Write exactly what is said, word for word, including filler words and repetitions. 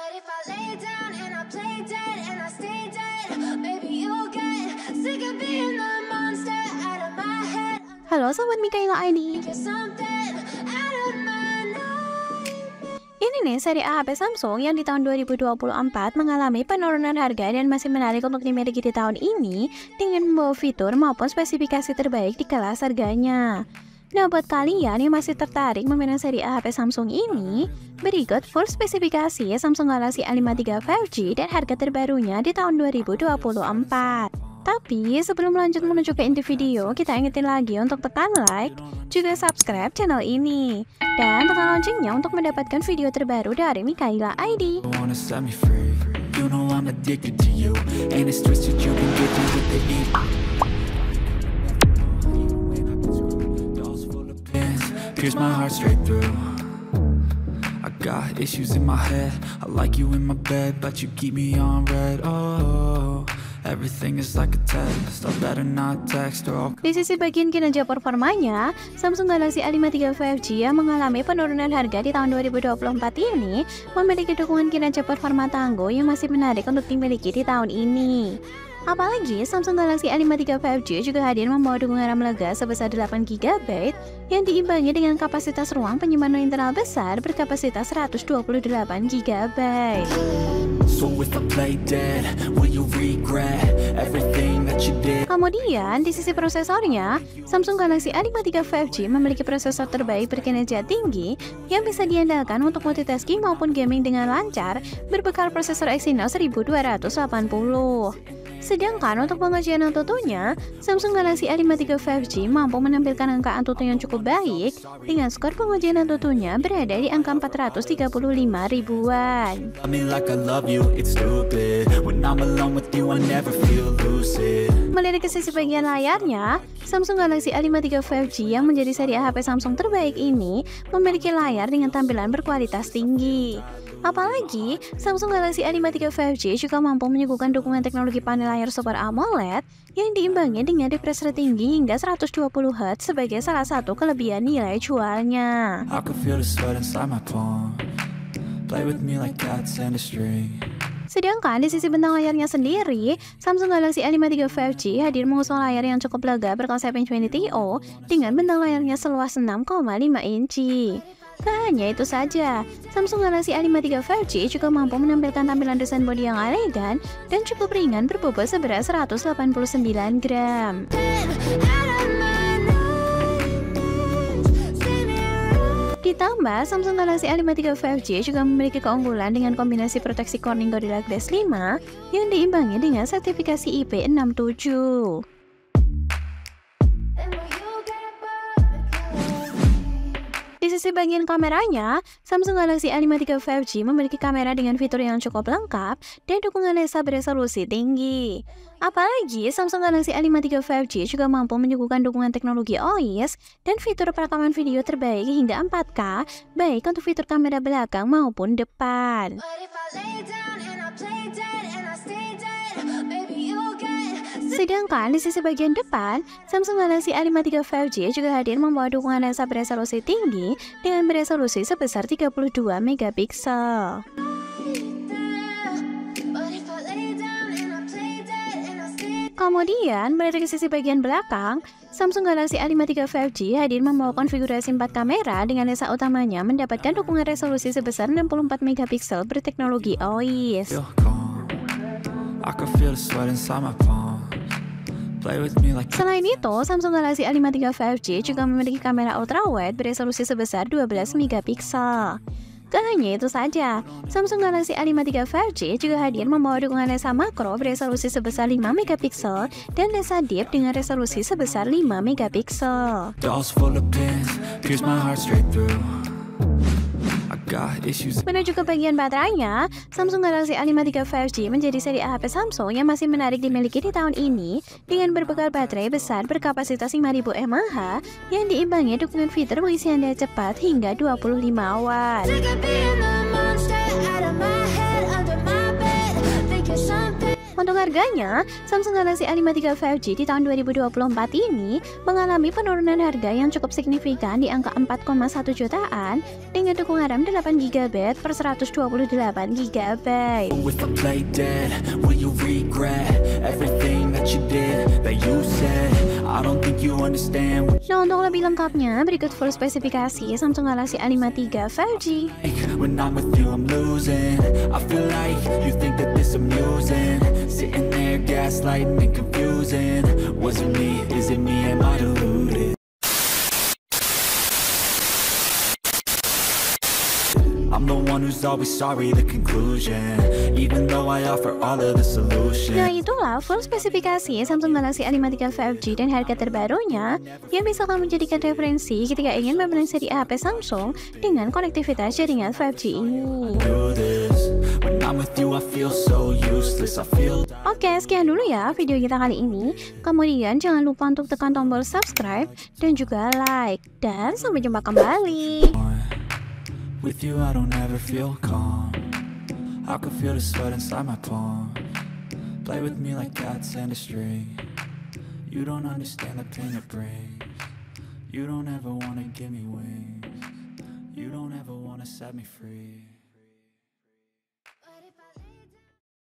Halo Sobat Mikaela I D. Ini nih seri A H P Samsung yang di tahun dua ribu dua puluh empat mengalami penurunan harga dan masih menarik untuk dimiliki di tahun ini dengan membawa fitur maupun spesifikasi terbaik di kelas harganya. Nah, buat kalian yang masih tertarik meminang seri A H P Samsung ini, berikut full spesifikasi Samsung Galaxy A lima tiga lima G dan harga terbarunya di tahun dua ribu dua puluh empat. Tapi sebelum lanjut menuju ke inti video, kita ingetin lagi untuk tekan like, juga subscribe channel ini, dan tekan loncengnya untuk mendapatkan video terbaru dari Mikaela I D. Pierce my heart straight through. I got issues in my head. I like you in my bed, but you keep me on red. Oh, everything is like a test. I better not text or I'll... Di sisi bagian kinerja performanya, Samsung Galaxy A lima tiga lima G yang mengalami penurunan harga di tahun dua ribu dua puluh empat ini memiliki dukungan kinerja performa tangguh yang masih menarik untuk dimiliki di tahun ini. Apalagi Samsung Galaxy A lima tiga lima G juga hadir membawa dukungan RAM lega sebesar delapan giga byte yang diimbangi dengan kapasitas ruang penyimpanan internal besar berkapasitas seratus dua puluh delapan giga byte. So if I play dead, will you regret everything that you did? Kemudian di sisi prosesornya, Samsung Galaxy A lima tiga lima G memiliki prosesor terbaik berkinerja tinggi yang bisa diandalkan untuk multitasking maupun gaming dengan lancar berbekal prosesor Exynos seribu dua ratus delapan puluh. Sedangkan untuk pengujian Antutunya, Samsung Galaxy A lima tiga lima G mampu menampilkan angka Antutu yang cukup baik dengan skor pengujian Antutunya berada di angka empat ratus tiga puluh lima ribuan. Melirik ke sisi bagian layarnya, Samsung Galaxy A lima tiga lima G yang menjadi seri A H P Samsung terbaik ini memiliki layar dengan tampilan berkualitas tinggi. Apalagi, Samsung Galaxy A lima tiga lima G juga mampu menyuguhkan dukungan teknologi panel layar Super AMOLED yang diimbangi dengan refresh rate tinggi hingga seratus dua puluh hertz sebagai salah satu kelebihan nilai jualnya. Sedangkan di sisi bentang layarnya sendiri, Samsung Galaxy A lima tiga lima G hadir mengusung layar yang cukup lega berkonsep Infinity O dengan bentang layarnya seluas enam koma lima inci. Tak hanya itu saja, Samsung Galaxy A lima tiga lima G juga mampu menampilkan tampilan desain bodi yang elegan dan cukup ringan berbobot seberat seratus delapan puluh sembilan gram. Ditambah, Samsung Galaxy A lima tiga lima G juga memiliki keunggulan dengan kombinasi proteksi Corning Gorilla Glass lima yang diimbangi dengan sertifikasi I P enam tujuh. Di sisi bagian kameranya, Samsung Galaxy A lima tiga lima G memiliki kamera dengan fitur yang cukup lengkap dan dukungan lensa beresolusi tinggi. Apalagi, Samsung Galaxy A lima tiga lima G juga mampu menyuguhkan dukungan teknologi O I S dan fitur perekaman video terbaik hingga empat K, baik untuk fitur kamera belakang maupun depan. Sedangkan di sisi bagian depan, Samsung Galaxy A lima tiga lima G juga hadir membawa dukungan lensa beresolusi tinggi dengan beresolusi sebesar tiga puluh dua megapiksel. Kemudian, melirik ke sisi bagian belakang, Samsung Galaxy A lima tiga lima G hadir membawa konfigurasi empat kamera dengan lensa utamanya mendapatkan dukungan resolusi sebesar enam puluh empat megapiksel berteknologi O I S. Selain itu, Samsung Galaxy A lima tiga lima G juga memiliki kamera ultrawide beresolusi sebesar dua belas megapiksel. Gak hanya itu saja, Samsung Galaxy A lima tiga lima G juga hadir membawa dukungan lensa makro beresolusi sebesar lima megapiksel dan lensa deep dengan resolusi sebesar lima megapiksel. Menuju ke bagian baterainya, Samsung Galaxy A lima tiga lima G menjadi seri A H P Samsung yang masih menarik dimiliki di tahun ini dengan berbekal baterai besar berkapasitas lima ribu mAh yang diimbangi dukungan fitur pengisian daya cepat hingga dua puluh lima watt. Untuk Untuk harganya, Samsung Galaxy A lima tiga lima G di tahun dua ribu dua puluh empat ini mengalami penurunan harga yang cukup signifikan di angka empat koma satu jutaan dengan dukungan RAM delapan giga byte per seratus dua puluh delapan giga byte. If I play dead, will you regret everything that you did, that you said? I don't think you understand. Nah, untuk lebih lengkapnya, berikut full spesifikasi Samsung Galaxy A lima tiga lima G. When I'm with you, I'm losing. I feel like you think that this amusing. Sitting there, gaslighting and confusing. Was it me? Is it me? Am I deluded? I'm the one who's always sorry, the conclusion. Even though I offer all of the solutions. Nah, itulah full spesifikasi Samsung Galaxy A lima tiga lima G dan harga terbarunya yang bisa kamu jadikan referensi ketika ingin membeli seri H P Samsung dengan konektivitas jaringan lima G ini. Oke, sekian dulu ya video kita kali ini. Kemudian jangan lupa untuk tekan tombol subscribe dan juga like. Dan sampai jumpa kembali. With you I don't ever feel calm. I can feel the sweat inside my palm. Play with me like cats and a string. You don't understand the pain it brings. You don't ever wanna give me wings. You don't ever wanna set me free.